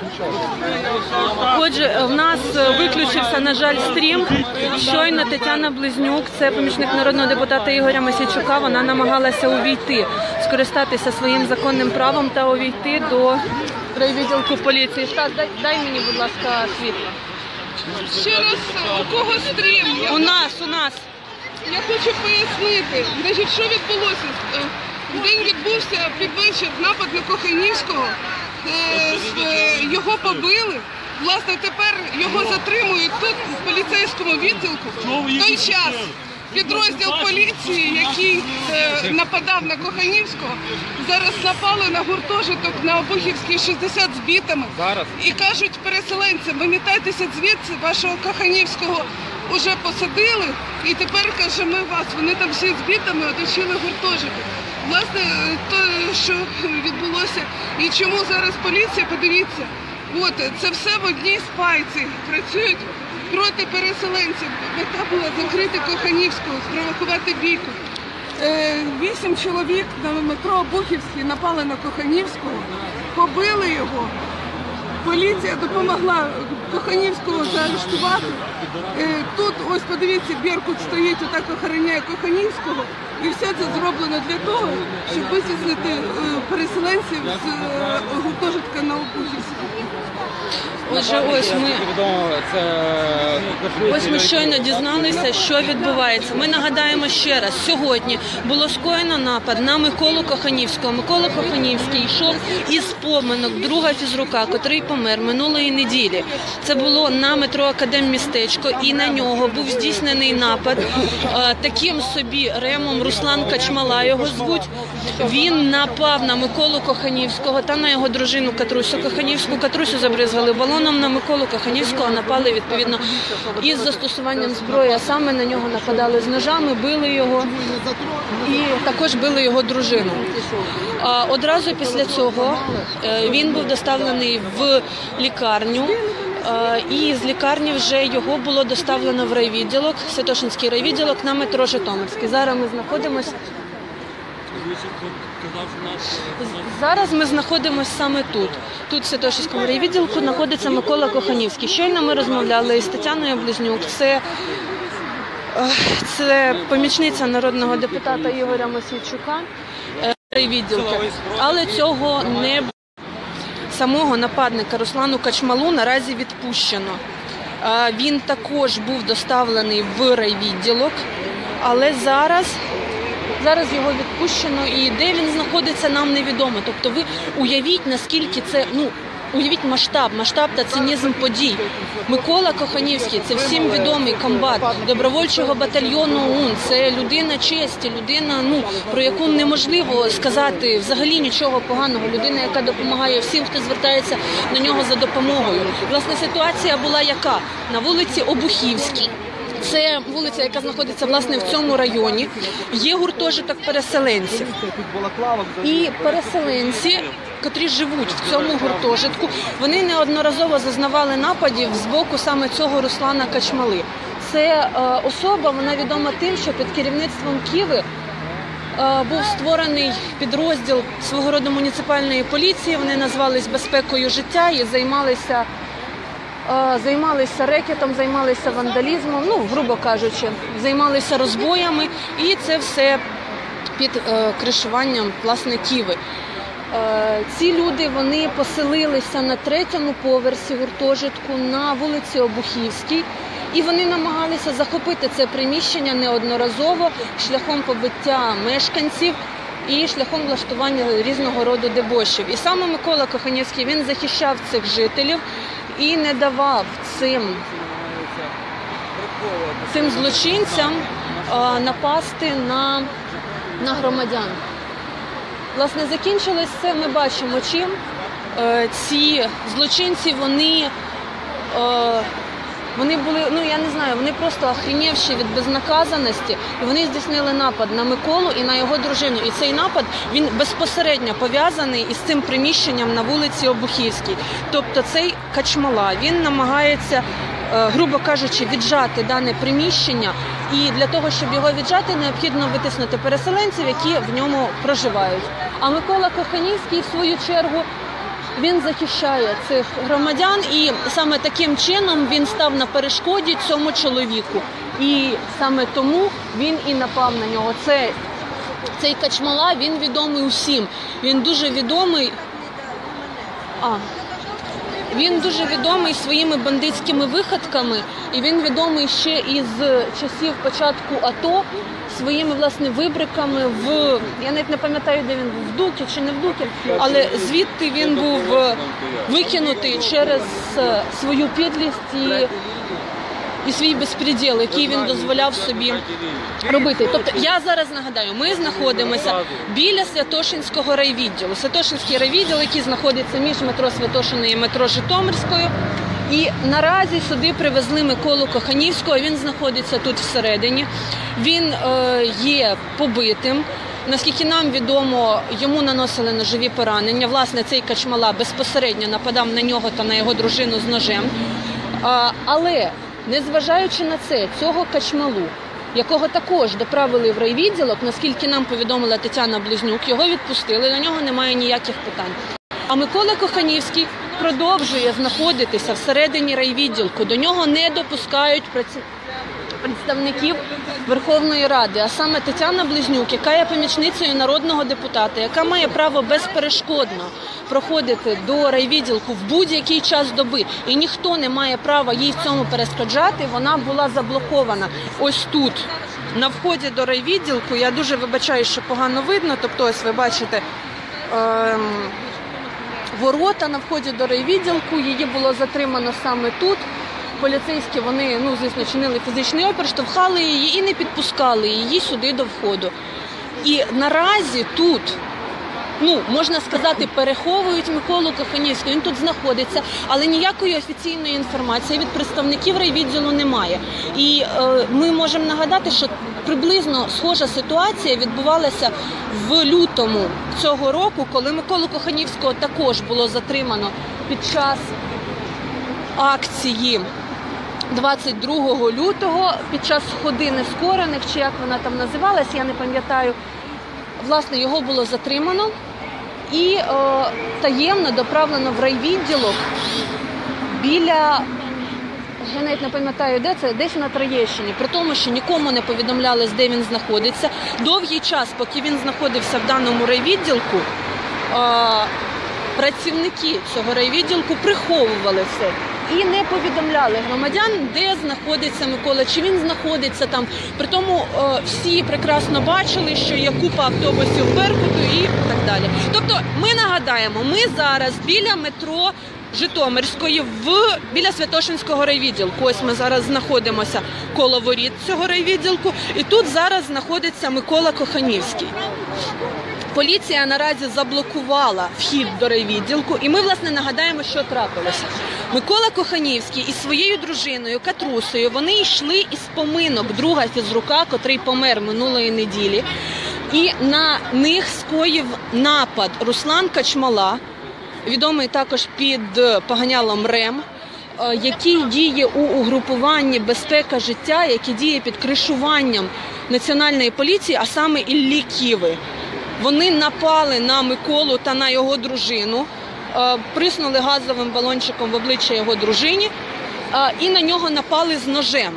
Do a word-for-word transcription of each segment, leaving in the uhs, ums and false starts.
Отже, в нас виключився, на жаль, стрім. Щойно Тетяна Близнюк, це помічник народного депутата Ігоря Мосійчука, вона намагалася увійти, скористатися своїм законним правом та увійти до райвідділку поліції. Стас, дай, дай мені, будь ласка, світло. Ще раз, у кого стрім? Я у нас, у нас. Я хочу пояснити, значить, що відбулося. В день відбувся під вечір напад на Коханівського, його побили. Власне, тепер його затримують тут, в поліцейському відділку. В той час підрозділ поліції, який е, нападав на Коханівського, зараз напали на гуртожиток на Обухівській шістдесят з бітами. І кажуть переселенцям, вимітайтеся звідси, вашого Коханівського вже посадили, і тепер, каже, ми вас, вони там всі з бітами оточили гуртожиток. Власне, то, що відбулося, і чому зараз поліція, подивіться, от, це все в одній спайці, працюють проти переселенців. Мета була закрити Коханівського, спровокувати бійку. Вісім чоловік на метро Обухівській напали на Коханівського, побили його. Поліція допомогла Коханівського заарештувати. Тут, ось подивіться, Беркут стоїть, отак охороняє Коханівського. І все це зроблено для того, щоб витіснити переселенців з гуртожитка на Обухівській. Отже, ось ми, ось ми щойно дізналися, що відбувається. Ми нагадаємо ще раз, сьогодні було скоєно напад на Миколу Коханівського. Микола Коханівський йшов із поминок друга фізрука, котрий помер минулої неділі. Це було на метро Академмістечко, і на нього був здійснений напад таким собі Ремом, Руслан Качмала його звуть. Він напав на Миколу Коханівського та на його дружину Катрусю Коханівську. Катрусю забризгали балоном, на Миколу Коханівського напали, відповідно, із застосуванням зброї, а саме на нього нападали з ножами, били його і також били його дружину. Одразу після цього він був доставлений в лікарню, і з лікарні вже його було доставлено в райвідділок, Святошинський райвідділок на метро Житомирський. Зараз ми знаходимося Зараз ми знаходимося саме тут. Тут, в Святошинському райвідділку, знаходиться Микола Коханівський. Щойно ми розмовляли із Тетяною Близнюк. Це, це помічниця народного депутата Ігоря Мосійчука райвідділку. Але цього не було. Самого нападника Руслану Качмалу наразі відпущено. Він також був доставлений в райвідділок, але зараз... Зараз його відпущено, і де він знаходиться, нам невідомо. Тобто ви уявіть, наскільки це, ну, уявіть масштаб, масштаб та цинізм подій. Микола Коханівський – це всім відомий комбат добровольчого батальйону ОУН. Це людина честі, людина, ну, про яку неможливо сказати взагалі нічого поганого. Людина, яка допомагає всім, хто звертається на нього за допомогою. Власне, ситуація була яка? На вулиці Обухівській. Це вулиця, яка знаходиться, власне, в цьому районі. Є гуртожиток переселенців. І переселенці, котрі живуть в цьому гуртожитку, вони неодноразово зазнавали нападів з боку саме цього Руслана Качмали. Це е, особа, вона відома тим, що під керівництвом Киви е, був створений підрозділ свого роду муніципальної поліції. Вони назвались «Безпекою життя» і займалися... Займалися рекетом, займалися вандалізмом, ну, грубо кажучи, займалися розбоями, і це все під е, кришуванням, власне, Киви. Е, ці люди, вони поселилися на третьому поверсі гуртожитку на вулиці Обухівській, і вони намагалися захопити це приміщення неодноразово шляхом побиття мешканців і шляхом влаштування різного роду дебошів. І саме Микола Коханівський, він захищав цих жителів і не давав цим, цим злочинцям а, напасти на, на громадян. Власне, закінчилось це, ми бачимо чим. Е, ці злочинці, вони, е, вони були, ну я не знаю, вони просто охренівші від безнаказаності. І вони здійснили напад на Миколу і на його дружину. І цей напад, він безпосередньо пов'язаний із цим приміщенням на вулиці Обухівській. Тобто цей Качмала, він намагається, грубо кажучи, віджати дане приміщення. І для того, щоб його віджати, необхідно витиснути переселенців, які в ньому проживають. А Микола Коханівський, в свою чергу, він захищає цих громадян, і саме таким чином він став на перешкоді цьому чоловіку. І саме тому він і напав на нього. Це, цей Качмала, він відомий усім. Він дуже відомий... А... Він дуже відомий своїми бандитськими виходками, і він відомий ще із часів початку АТО своїми, власне, вибриками в... Я навіть не пам'ятаю, де він був, в Дукі чи не в Дукі, але звідти він був викинутий через свою підлість і, і свій безпреділ, який він дозволяв собі робити. Тобто, я зараз нагадаю, ми знаходимося біля Святошинського райвідділу. Святошинський райвідділ, який знаходиться між метро Святошиною і метро Житомирською. І наразі сюди привезли Миколу Коханівського, він знаходиться тут всередині. Він е, є побитим. Наскільки нам відомо, йому наносили ножові поранення. Власне, цей Качмала безпосередньо нападав на нього та на його дружину з ножем. Е, але, незважаючи на це, цього Качмалу, якого також доправили в райвідділок, наскільки нам повідомила Тетяна Близнюк, його відпустили, до нього немає ніяких питань. А Микола Коханівський продовжує знаходитися всередині райвідділку. До нього не допускають представників Верховної Ради, а саме Тетяна Близнюк, яка є помічницею народного депутата, яка має право безперешкодно проходити до райвідділку в будь-який час доби. І ніхто не має права їй в цьому перешкоджати. Вона була заблокована ось тут, на вході до райвідділку. Я дуже вибачаю, що погано видно. Тобто ось ви бачите ем, ворота на вході до райвідділку. Її було затримано саме тут. Поліцейські, вони, ну, звісно, чинили фізичний опір, штовхали її і не підпускали її сюди до входу. І наразі тут, ну, можна сказати, переховують Миколу Коханівського. Він тут знаходиться, але ніякої офіційної інформації від представників райвідділу немає. І е, ми можемо нагадати, що приблизно схожа ситуація відбувалася в лютому цього року, коли Миколу Коханівського також було затримано під час акції двадцять другого лютого, під час ходи нескорених, чи як вона там називалась, я не пам'ятаю. Власне, його було затримано і е, таємно доправлено в райвідділок біля, я навіть не пам'ятаю, де це, десь на Троєщині, при тому, що нікому не повідомлялось, де він знаходиться. Довгий час, поки він знаходився в даному райвідділку, е, працівники цього райвідділку приховували все і не повідомляли громадян, де знаходиться Микола, чи він знаходиться там. При тому е, всі прекрасно бачили, що є купа автобусів Беркуту і так далі. Тобто ми нагадаємо, ми зараз біля метро Житомирської, в, біля Святошинського райвідділку. Ось ми зараз знаходимося коло воріт цього райвідділку, і тут зараз знаходиться Микола Коханівський. Поліція наразі заблокувала вхід до райвідділку, і ми, власне, нагадаємо, що трапилося. Микола Коханівський із своєю дружиною Катрусею, вони йшли із поминок друга фізрука, котрий помер минулої неділі, і на них скоїв напад Руслан Качмала, відомий також під поганялом РЕМ, який діє у угрупуванні «Безпека життя», який діє під кришуванням Національної поліції, а саме Іллі Киви. Вони напали на Миколу та на його дружину, приснули газовим балончиком в обличчя його дружині і на нього напали з ножем.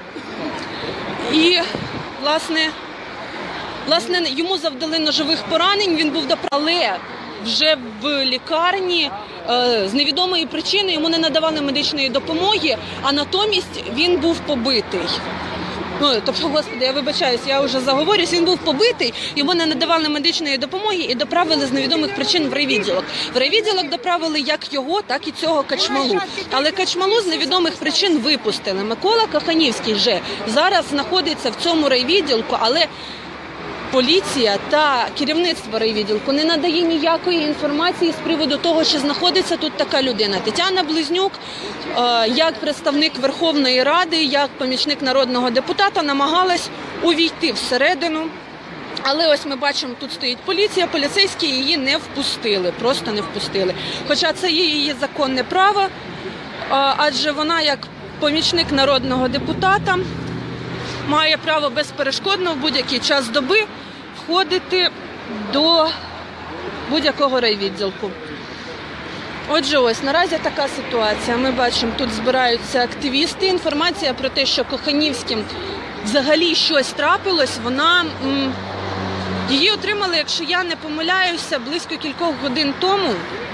І, власне, власне йому завдали ножових поранень, він був доправлений, але вже в лікарні з невідомої причини йому не надавали медичної допомоги, а натомість він був побитий. Ну, тобто, господи, я вибачаюсь, я вже заговорюсь, він був побитий, йому не надавали медичної допомоги і доправили з невідомих причин в райвідділок. В райвідділок доправили як його, так і цього Качмалу. Але Качмалу з невідомих причин випустили. Микола Коханівський же зараз знаходиться в цьому райвідділку, але поліція та керівництво райвідділку не надає ніякої інформації з приводу того, чи знаходиться тут така людина. Тетяна Близнюк, як представник Верховної Ради, як помічник народного депутата, намагалась увійти всередину. Але ось ми бачимо, тут стоїть поліція, поліцейські її не впустили, просто не впустили. Хоча це є її законне право, адже вона як помічник народного депутата має право безперешкодно в будь-який час доби входити до будь-якого райвідділку. Отже, ось наразі така ситуація. Ми бачимо, тут збираються активісти. Інформація про те, що Коханівським взагалі щось трапилось, вона м, її отримали, якщо я не помиляюся, близько кількох годин тому.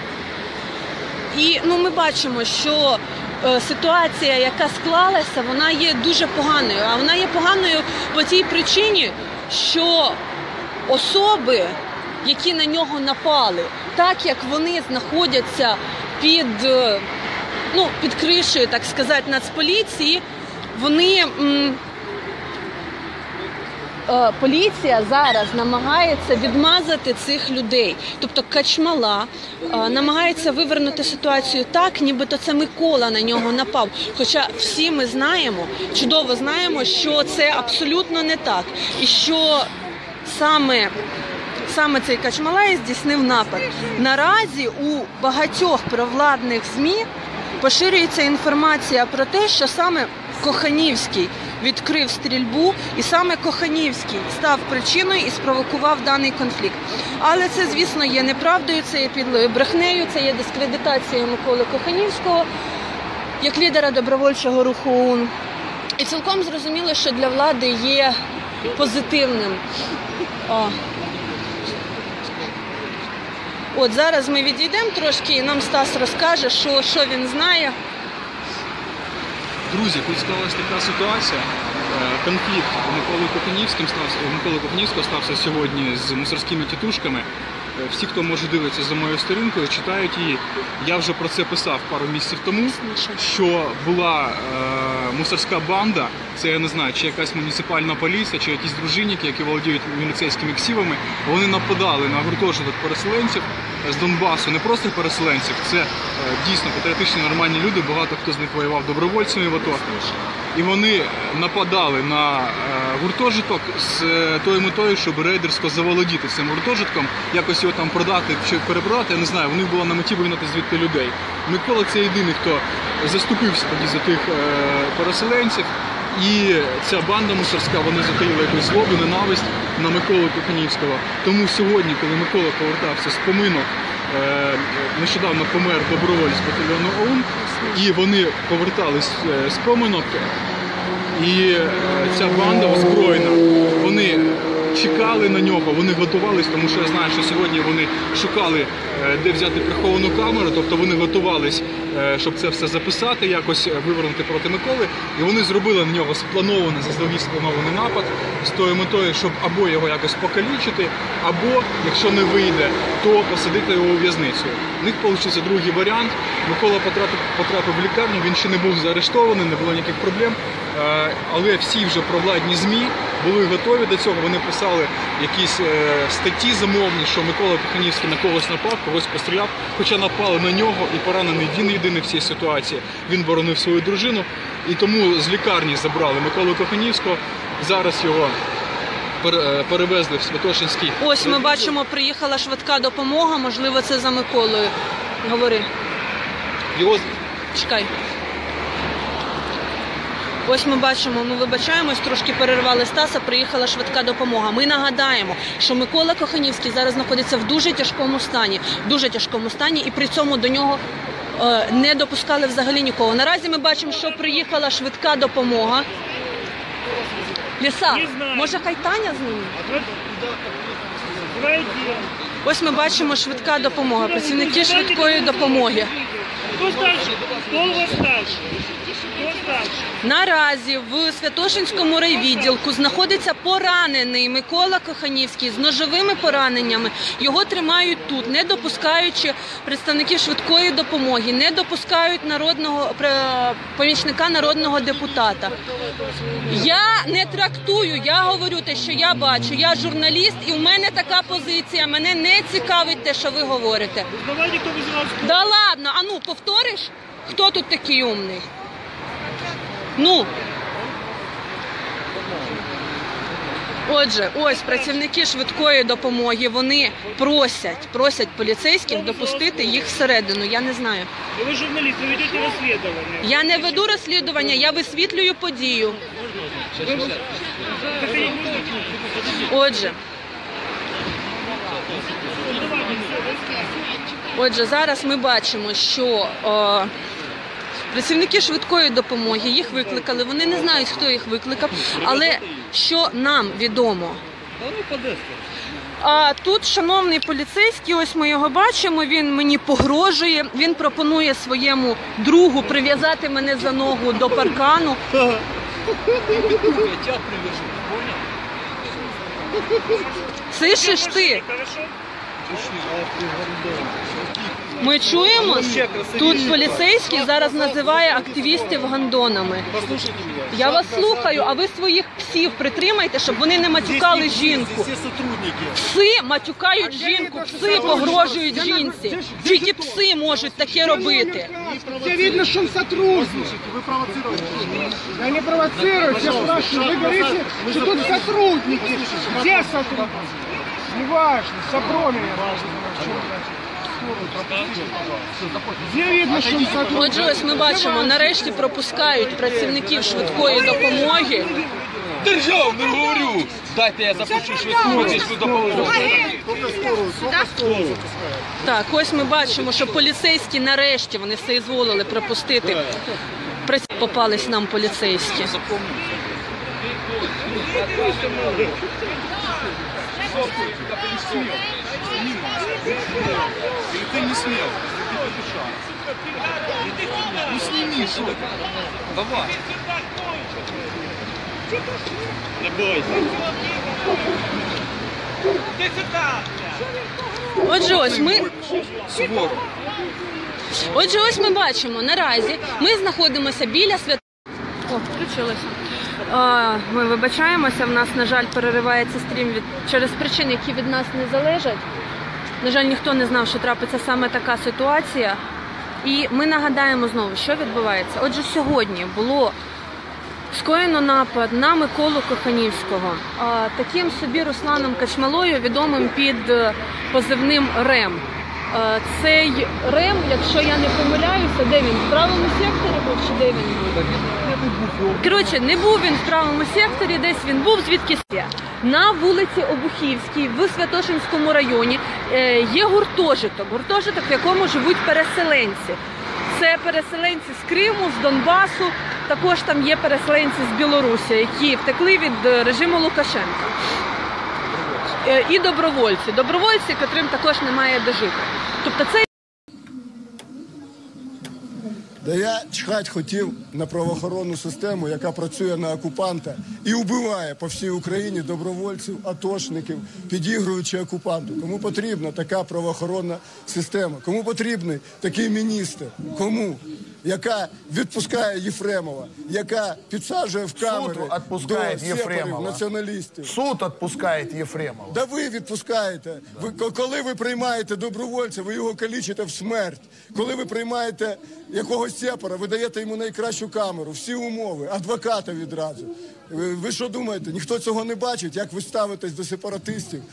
І ну, ми бачимо, що е, ситуація, яка склалася, вона є дуже поганою. А вона є поганою по тій причині, що особи, які на нього напали, так як вони знаходяться під, ну, під кришею, так сказати, Нацполіції, вони, м, е, поліція зараз намагається відмазати цих людей. Тобто Качмала е, намагається вивернути ситуацію так, нібито це Микола на нього напав. Хоча всі ми знаємо, чудово знаємо, що це абсолютно не так. І що саме Саме цей Качмала і здійснив напад. Наразі у багатьох провладних ЗМІ поширюється інформація про те, що саме Коханівський відкрив стрільбу, і саме Коханівський став причиною і спровокував даний конфлікт. Але це, звісно, є неправдою, це є підлою брехнею, це є дискредитацією Миколи Коханівського як лідера добровольчого руху ОУН. І цілком зрозуміло, що для влади є позитивним. О. От зараз ми відійдемо трошки, і нам Стас розкаже, що, що він знає. Друзі, тут склалася така ситуація. Конфлікт Миколи Коханівським стався, Миколи Коханівського стався сьогодні з мусорськими тітушками. Всі, хто може дивитися за моєю сторінкою, читають її. Я вже про це писав пару місяців тому, що була е, мусорська банда, це я не знаю, чи якась муніципальна поліція, чи якісь дружинники, які володіють міліцейськими ксівами, вони нападали на гуртожиток переселенців з Донбасу, не просто переселенців, це е, дійсно патріотичні нормальні люди, багато хто з них воював добровольцями в АТО. І вони нападали на е, гуртожиток з е, тою метою, щоб рейдерсько заволодіти цим гуртожитком, якось його там продати чи перепродати, я не знаю, у них була на меті вигнати звідти людей. Микола це єдиний, хто заступився тоді за тих е, переселенців, і ця банда мусорська, вони затаїли якусь злобу, ненависть на Миколу Коханівського. Тому сьогодні, коли Микола повертався з поминок, е, нещодавно помер доброволець батальйону ОУН, і вони повертались з поминок, і ця банда озброєна, вони чекали на нього, вони готувались, тому що я знаю, що сьогодні вони шукали, де взяти приховану камеру, тобто вони готувались, щоб це все записати, якось вивернути проти Миколи, і вони зробили на нього спланований, заздалегідь спланований напад з тою метою, щоб або його якось покалічити, або, якщо не вийде, то посадити його у в'язницю. У них вийшов другий варіант. Микола потрапив, потрапив в лікарню, він ще не був заарештований, не було ніяких проблем, але всі вже провладні ЗМІ були готові до цього, вони писали якісь статті замовні, що Микола Коханівський на когось напав, когось постріляв, хоча напали на нього і поранений він єдиний в цій ситуації. Він боронив свою дружину, і тому з лікарні забрали Миколу Коханівського, зараз його перевезли в Святошинський. Ось ми бачимо, приїхала швидка допомога, можливо, це за Миколою. Говори. Його... Чекай. Ось ми бачимо, ми вибачаємось, трошки перервали Стаса, приїхала швидка допомога. Ми нагадаємо, що Микола Коханівський зараз знаходиться в дуже тяжкому стані, дуже тяжкому стані, і при цьому до нього е, не допускали взагалі нікого. Наразі ми бачимо, що приїхала швидка допомога. Ліса, може хай Таня з ними? Ось ми бачимо швидка допомога, працівники швидкої допомоги. Хто старший? Хто у вас старший? Наразі в Святошинському райвідділку знаходиться поранений Микола Коханівський з ножовими пораненнями. Його тримають тут, не допускаючи представників швидкої допомоги, не допускають народного помічника народного депутата. Я не трактую, я говорю те, що я бачу. Я журналіст, і в мене така позиція. Мене не цікавить те, що ви говорите. Да ладно, а ну повториш? Хто тут такий умний? Ну, отже, ось працівники швидкої допомоги, вони просять, просять поліцейських допустити їх всередину, я не знаю. Ви журналіст, ви ведете розслідування. Я не веду розслідування, я висвітлюю подію. Отже. Отже, зараз ми бачимо, що о, працівники швидкої допомоги, їх викликали, вони не знають, хто їх викликав, але що нам відомо. А тут шановний поліцейський, ось ми його бачимо, він мені погрожує, він пропонує своєму другу прив'язати мене за ногу до паркану. Слышиш ти? Ми чуємо, тут поліцейський зараз називає активістів гандонами. Я вас слухаю, а ви своїх псів притримайте, щоб вони не матюкали жінку. Пси матюкають жінку, пси погрожують жінці. Тільки пси можуть таке робити. Все видно, что он сотрудник. Вы провоцируете. Я не провоцирую, я спрашиваю. Вы говорите, что тут сотрудники. Где сотрудники? Неважно, собрали. Где видно, що він сотрудник? Отже, ось ми бачимо, нарешті пропускають працівників швидкої допомоги. Державну говорю! Дайте я запущу швидку допомогу. Так, ось ми бачимо, що поліцейські нарешті, вони все дозволили пропустити. Праці- Попались нам поліцейські. Или ты не смел? Ну сними, что ты? Давай. Отже, ось ми, Свору. отже, ось ми бачимо, наразі ми знаходимося біля свят... О, включилося. А, ми вибачаємося, в нас, на жаль, переривається стрім від... через причин, які від нас не залежать. На жаль, ніхто не знав, що трапиться саме така ситуація. І ми нагадаємо знову, що відбувається. Отже, сьогодні було скоєно напад на Миколу Коханівського, а, таким собі Русланом Качмалою, відомим під е, позивним Рем. Е, Цей Рем, якщо я не помиляюся, де він? В правому секторі був чи де він був? Коротше, не був він в правому секторі, десь він був, звідки є. На вулиці Обухівській в Святошинському районі е, є гуртожиток, гуртожиток, в якому живуть переселенці. Це переселенці з Криму, з Донбасу, також там є переселенці з Білорусі, які втекли від е, режиму Лукашенка. Е, І добровольці. Добровольці, котрим також немає де жити. Тобто це Да я чхать хотів на правоохоронну систему, яка працює на окупанта і вбиває по всій Україні добровольців, атошників, підігруючи окупанту. Кому потрібна така правоохоронна система? Кому потрібний такий міністр? Кому? Яка відпускає Єфремова, яка підсаджує в камери Суд до відпускає сепарів, Єфремова. націоналістів. Суд відпускає Єфремова. Да ви відпускаєте. Ви, коли ви приймаєте добровольця, ви його калічите в смерть. Коли ви приймаєте якогось сепара, ви даєте йому найкращу камеру, всі умови, адвоката відразу. Ви, ви що думаєте, ніхто цього не бачить, як ви ставитесь до сепаратистів?